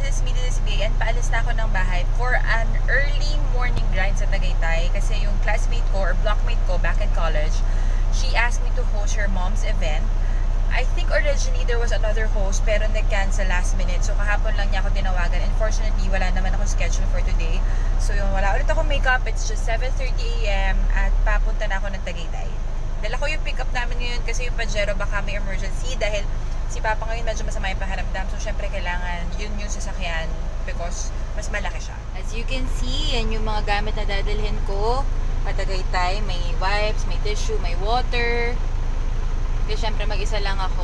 is me, this is B, and paalis na ako ng bahay for an early morning grind sa Tagaytay kasi yung classmate ko or blockmate ko back in college, she asked me to host her mom's event. I think originally there was another host pero nag-cancel last minute. So kahapon lang niya ako tinawagan. Unfortunately, wala naman akong schedule for today. So yung wala ulit ako makeup. It's just 7:30 AM at papunta na ako ng Tagaytay. Dala ko yung pick up namin ngayon kasi yung Pajero baka may emergency dahil si Papa ngayon medyo masama yung pakiramdam. So syempre kailangan yun yung sasakyan because mas malaki siya. As you can see, yan yung mga gamit na dadalhin ko. Patagaytay, may wipes, may tissue, may water. Kasi syempre mag-isa lang ako.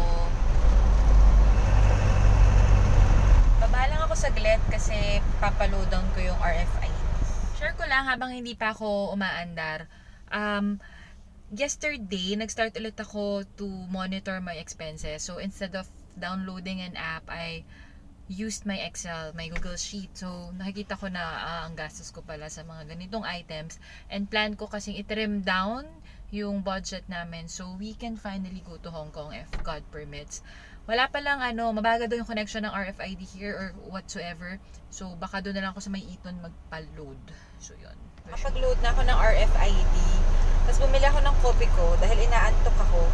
Baba lang ako saglit kasi papaload down ko yung RFID. Share ko lang habang hindi pa ako umaandar. Yesterday, nag-start ulit ako to monitor my expenses. So, instead of downloading an app, I used my Excel, my Google Sheet. So, nakikita ko na ang gastos ko pala sa mga ganitong items. And plan ko kasing i-trim down yung budget namin. So, we can finally go to Hong Kong if God permits. Wala pa lang mabagal daw yung connection ng RFID here or whatsoever. So, baka doon na lang ako sa may Eton magpa-load. So, yun. Kapag-load na ako ng RFID, tapos bumili ako ng kopi ko dahil inaantok ako.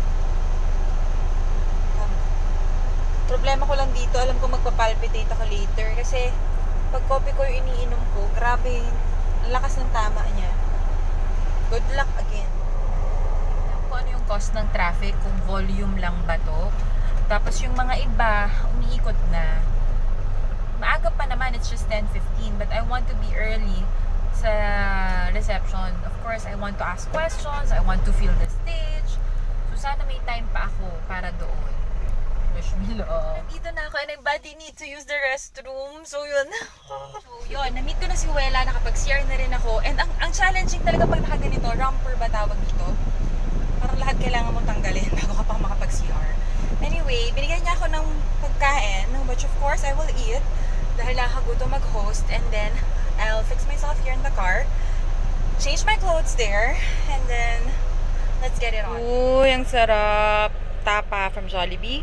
Problema ko lang dito, alam ko magpapalpitate ako later kasi pag kopi ko yung iniinom ko, grabe, ang lakas ng tama niya. Good luck again. Kung ano yung cost ng traffic, kung volume lang ba to. Tapos yung mga iba, umiikot na. Maaga pa naman, it's just 10:15, but I want to be early sa reception. Of course, I want to ask questions, I want to feel the stage. So sana may time pa ako para doon. Wish me luck. Nandito na ako and I badly need to use the restroom. So yun. Na-meet ko na si Wela, nakapag-CR na rin ako. And ang challenging talaga pag nakaganito, romper ba tawag dito? Parang lahat kailangan mong tanggalin bago ka pang makapag-CR. Anyway, binigyan niya ako ng pagkain, which of course I will eat dahil nakakagutom mag-host, and then I'll fix myself here in the car, change my clothes there, and then let's get it on. Uy, ang sarap. Tapa from Jollibee.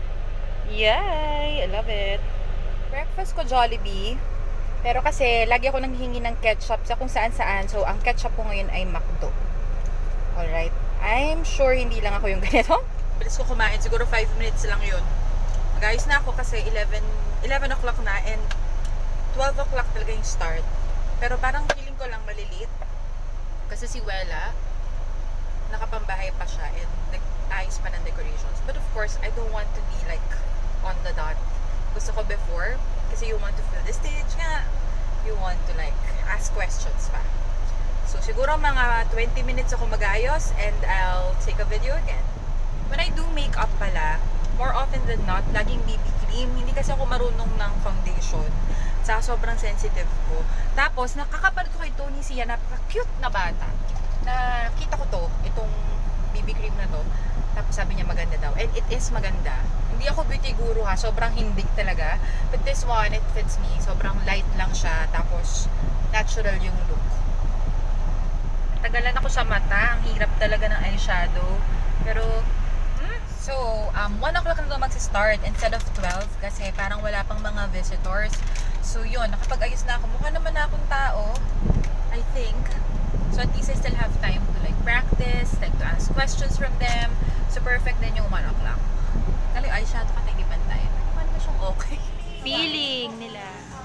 Yay! I love it. Breakfast ko Jollibee. Pero kasi lagi ako nanghihingi ng ketchup sa kung saan-saan. So, ang ketchup ko ngayon ay McDo. Alright. I'm sure hindi lang ako yung ganito. Bilis ko kumain. Siguro 5 minutes lang yun. Mag-ayos na ako kasi 11 o'clock na and 12 o'clock talaga yung start. Pero parang feeling ko lang maliliit. Kasi si Wela, nakapambahay pa siya and nag-ayos pa ng decorations. But of course, I don't want to be like on the dot. Gusto ko before, kasi you want to fill the stage nga. You want to like ask questions pa. So siguro mga 20 minutes ako mag-ayos and I'll take a video again. When I do makeup pala, more often than not, laging BB cream. Hindi kasi ako marunong ng foundation. Saka sobrang sensitive ko. Tapos, nakakapanood ko kay Tony Sia, napaka-cute na bata. Nakita ko to, itong BB cream na to. Tapos sabi niya maganda daw. And it is maganda. Hindi ako beauty guru ha, sobrang hindig talaga. But this one, it fits me. Sobrang light lang siya. Tapos, natural yung look. Tagalan ako sa mata. Ang hirap talaga ng eyeshadow. Pero, so, 1 o'clock na ito magsi-start instead of 12 kasi parang wala pang mga visitors. So, yun, nakapag-ayos na ako. Mukha naman na akong tao, I think. So, at least I still have time to like practice, like to ask questions from them. So, perfect din yung 1 o'clock. Kala yung eyeshadow ka tayo pantay. Paano ba siyang okay? Feeling nila.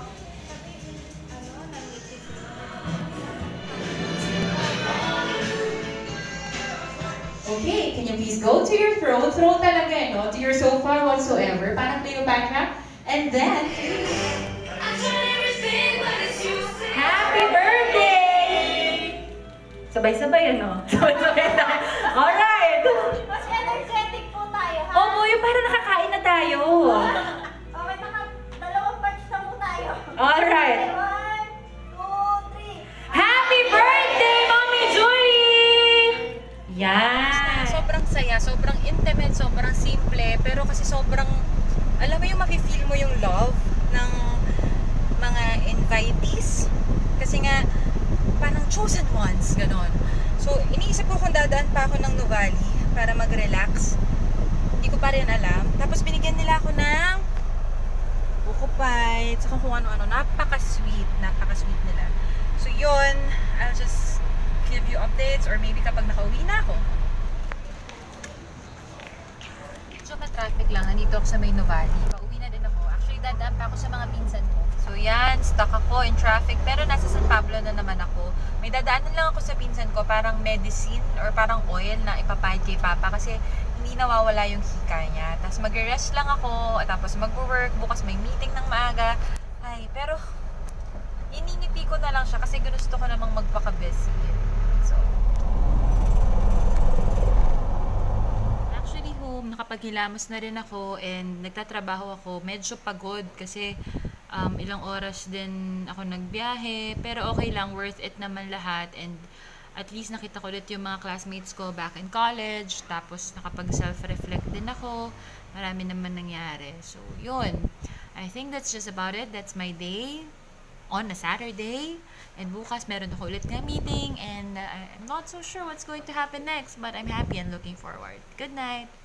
Okay, can you please go to your throne? Throne talaga, no? To your sofa whatsoever. Parang Cleopatra. And then, happy birthday! Sabay-sabay, ano? Sabay-sabay tayo. Alright! Mas energetic po tayo, ha? Opo, yung parang nakakain na tayo. Okay, dalawang parts na po tayo. Alright. 1, 2, 3. Happy birthday, Mommy Julie! Yan. Sobrang saya, sobrang intimate, sobrang simple, pero kasi sobrang, alam mo yung mafe-feel mo yung love ng mga invitees. Kasi nga, parang chosen ones, ganon. So, iniisip ko kung dadaan pa ako ng Nuvali para mag-relax. Hindi ko pa rin alam. Tapos binigyan nila ako ng buko Bite, saka kung ano-ano. Napaka-sweet. Napaka-sweet nila. So, yun. I'll just give you updates or maybe kapag nakauwi na ako. So, traffic lang. Nandito ako sa May Novali. Pauwi na din ako. Actually, dadaan pa ako sa mga pinsan ko. So, yan. Stuck ako in traffic. Pero nasa San Pablo na naman ako. May dadaanan lang ako sa pinsan ko. Parang medicine or parang oil na ipapahid kay Papa. Kasi hindi nawawala yung hika niya. Tapos mag-rest lang ako. At tapos mag-work. Bukas may meeting ng maaga. Ay, pero iningiti ko na lang siya kasi gusto ko namang magpaka-busy. So, actually home, nakapaghilamos na rin ako and nagtatrabaho ako. Medyo pagod kasi ilang oras din ako nagbiyahe. Pero okay lang, worth it naman lahat. And at least nakita ko ulit yung mga classmates ko back in college. Tapos nakapag-self-reflect din ako. Marami naman nangyari. So, yun. I think that's just about it. That's my day on a Saturday. And bukas meron ako ulit na meeting. And I'm not so sure what's going to happen next. But I'm happy and looking forward. Good night!